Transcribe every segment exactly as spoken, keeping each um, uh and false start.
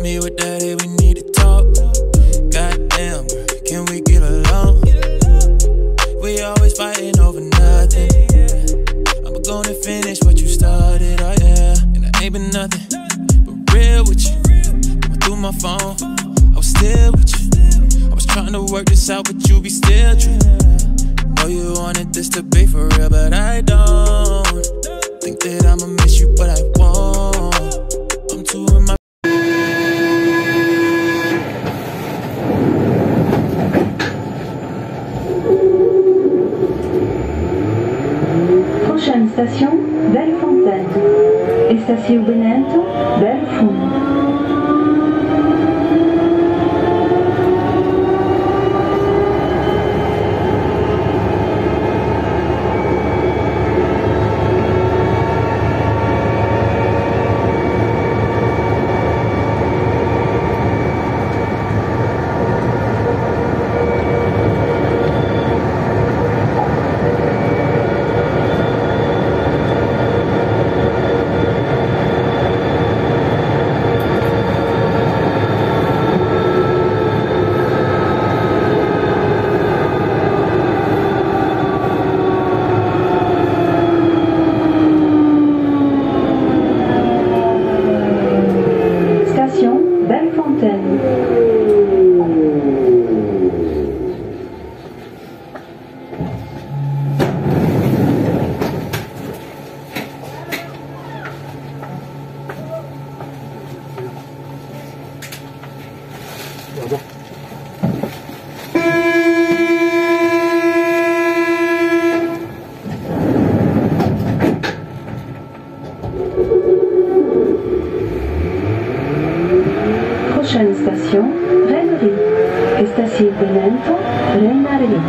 me with that, hey, we need to talk. Goddamn, girl, can we get along? We always fighting over nothing. I'm gonna finish what you started, oh yeah. And I ain't been nothing but real with you. Went through my phone, I was still with you. I was trying to work this out, but you be still true. Know you wanted this to be for real, but I don't. Think that I'ma miss you, but I won't. I'm too in my Prochaine station, Bellefontaine. Estacionamento, Bellefontaine. Prochaine station, Rennery. Estacionamento, Rennery.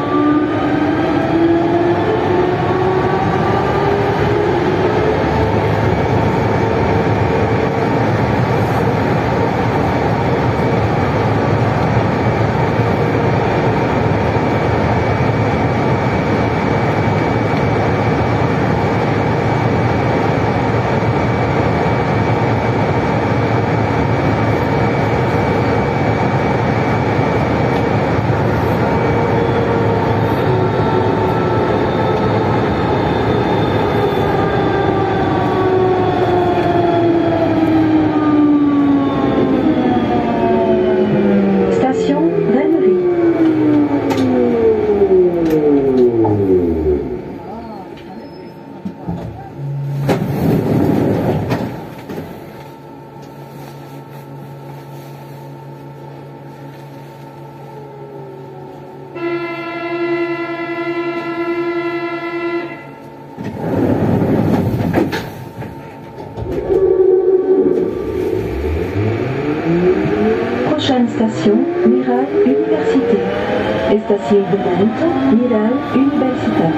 Prochaine station, Mirail Université. Estacionamento, Mirail Universitat.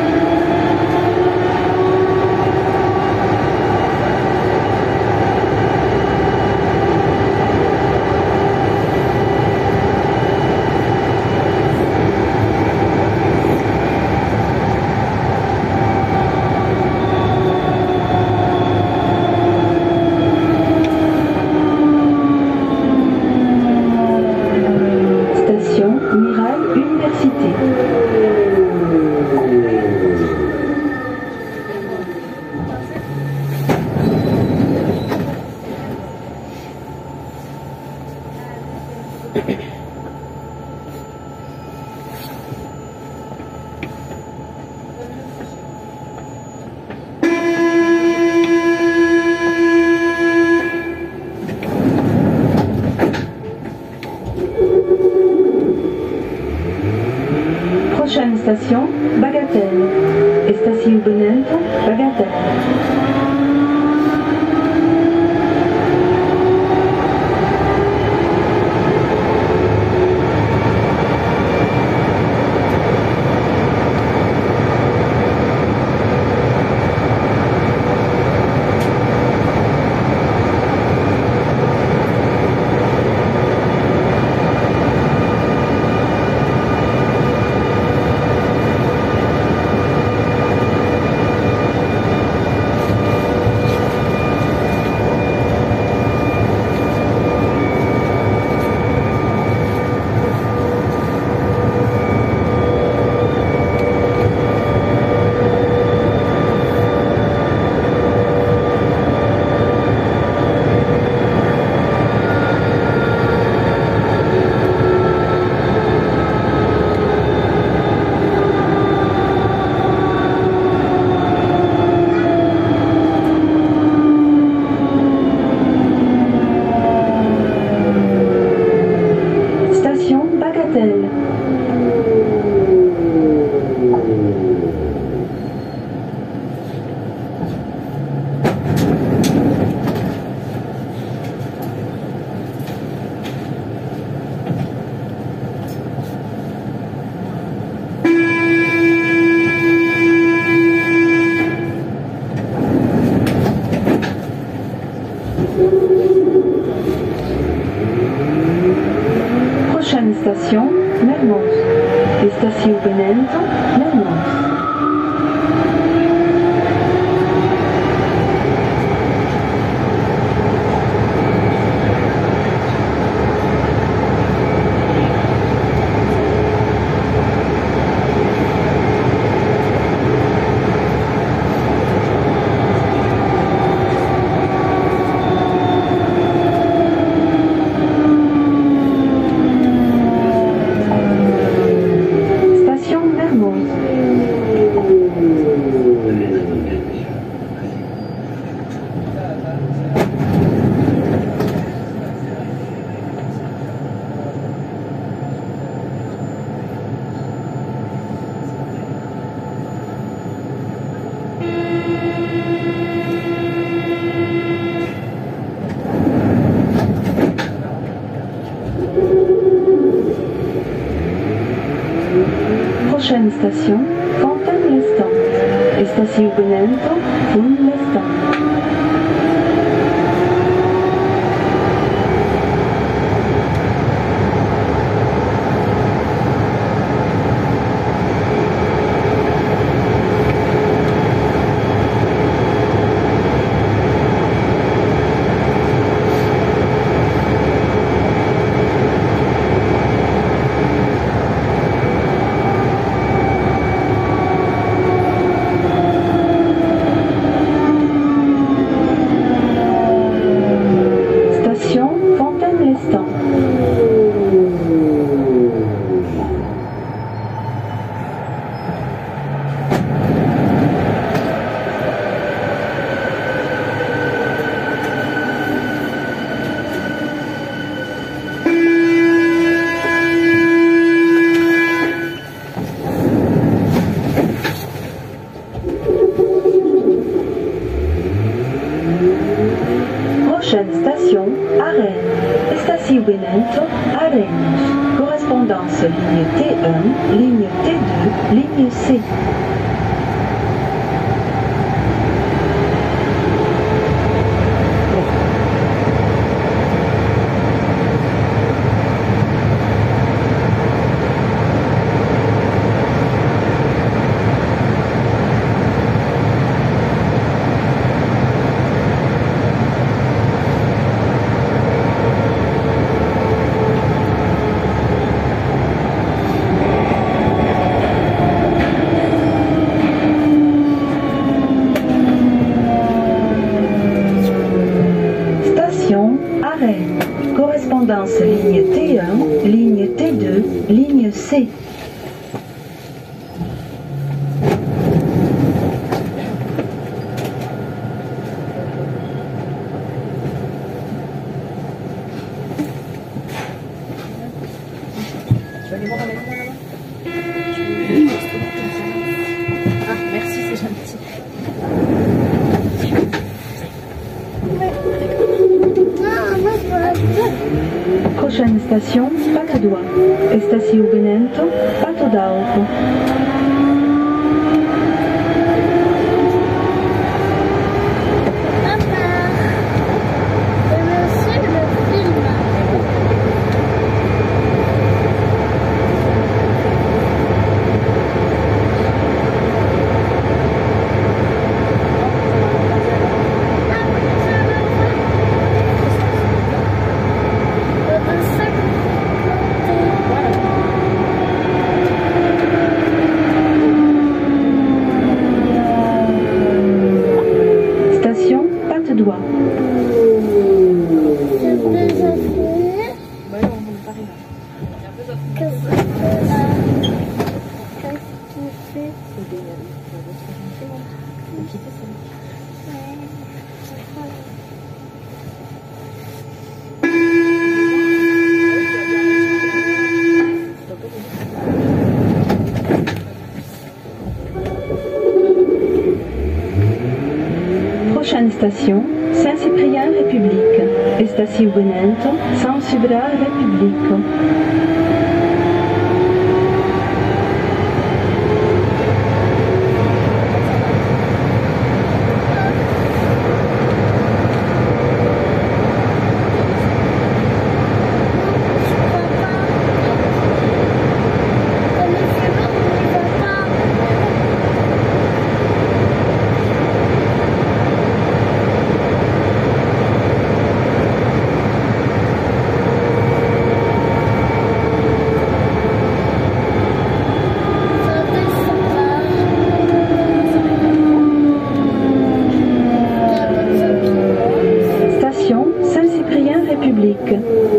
Prochaine station, Bagatelle. Estacionamento, Bagatelle. Prochaine station, Mermoz. Estação Benento, Mermoz. Prochaine station, Fontaine-l'Estaing. Estação Benento, Fontaine-l'Estaing. Prochaine station, Arène. Estação Benento, Arènes. Correspondance ligne T un, ligne T deux, ligne C. Correspondance ligne T un, ligne T deux, ligne C. Ah, merci, c'est gentil. Prochaine station, Patadoua. Estação Benento, Pato d'Arco. Prochaine station, Saint-Cyprien République. Estação Benento, Saint-Cyprien République. Saint-Cyprien République.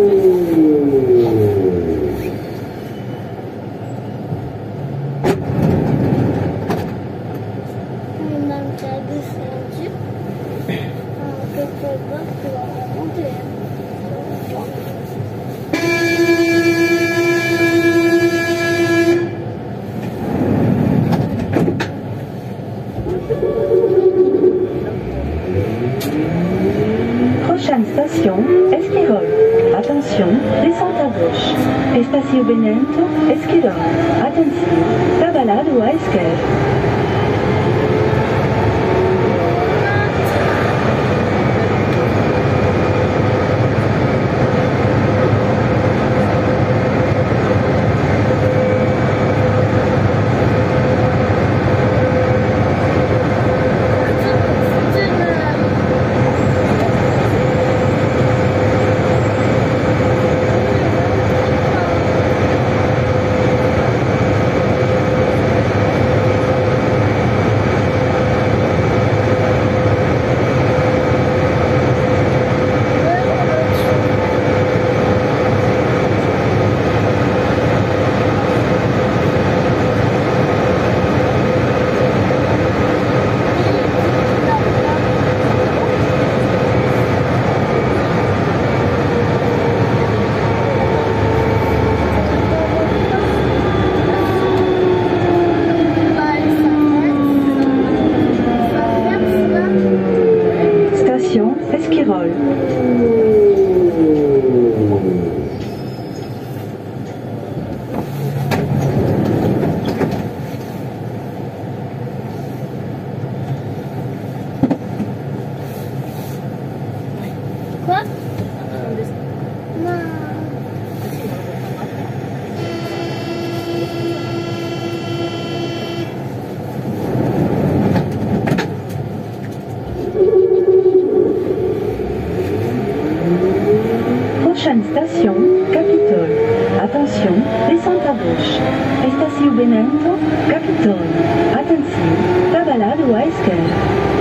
Prochaine station, Esquirol. Attention, descente à gauche. Estación Benento, Esquirol. Attention, Tabalado à esquerre. Esquirol. Quoi? Non. Prochaine station, Capitole. Attention, descente à gauche. Estación Benento, Capitole. Attention, Tabalado à esquerre.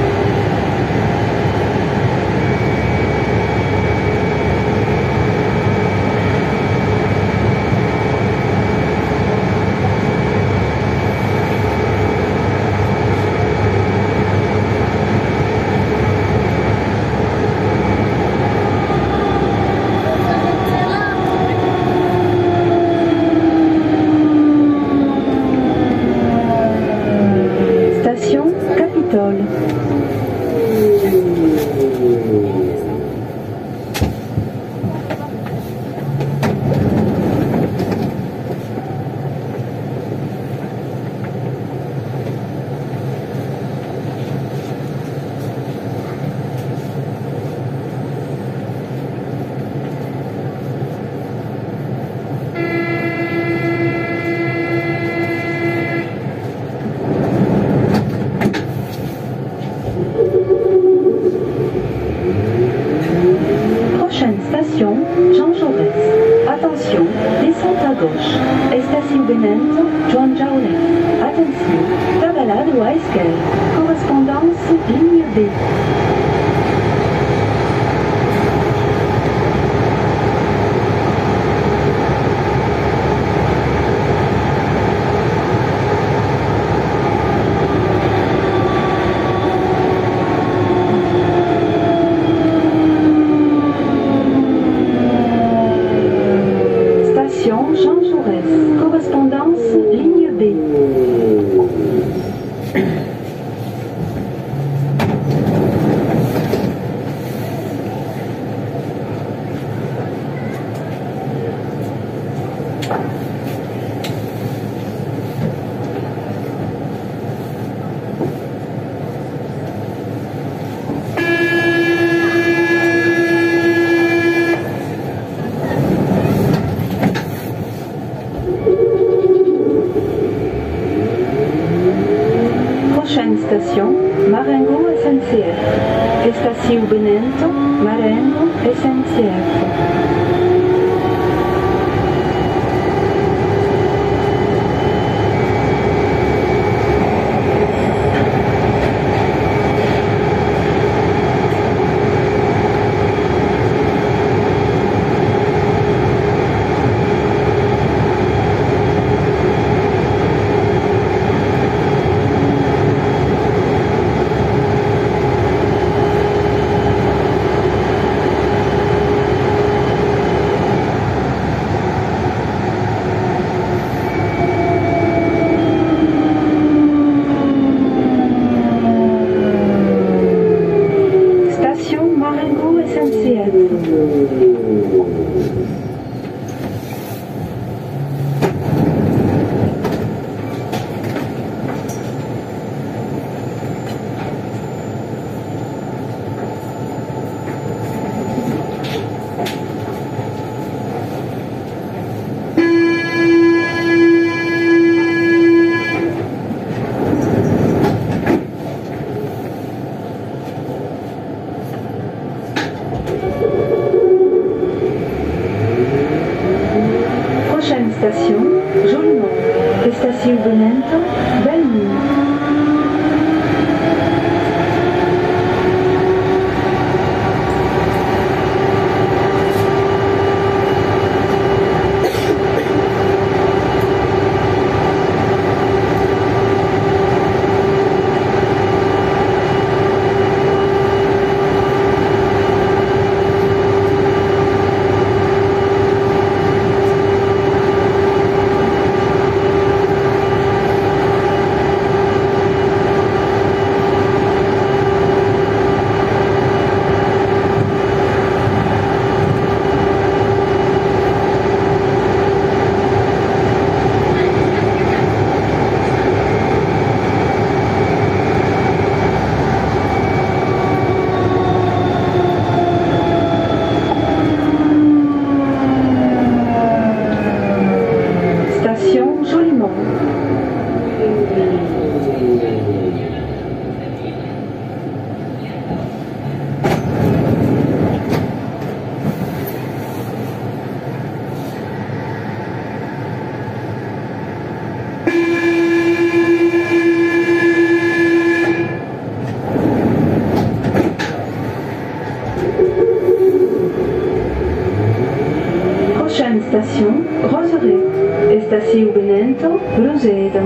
Station Capitole. Prochaine station, Jean Jaurès. Attention, descente à gauche. Estación Benento, Jean Jaurès. Attention, Tabalado à esquerre. Correspondance ligne B. Station Jean Jaurès. Correspondance ligne B. Prochaine station, Marengo S N C F. Estación Benento, Marengo S N C F. Station, Joliment. Estação Benento, Belmont. Station, Roseraie. Estação Benento, Rosedo.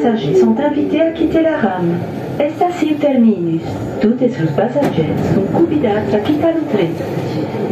passagers sont invités à quitter la rame. Estació terminus. Tutti sus passagers sont convidats a quitter le train.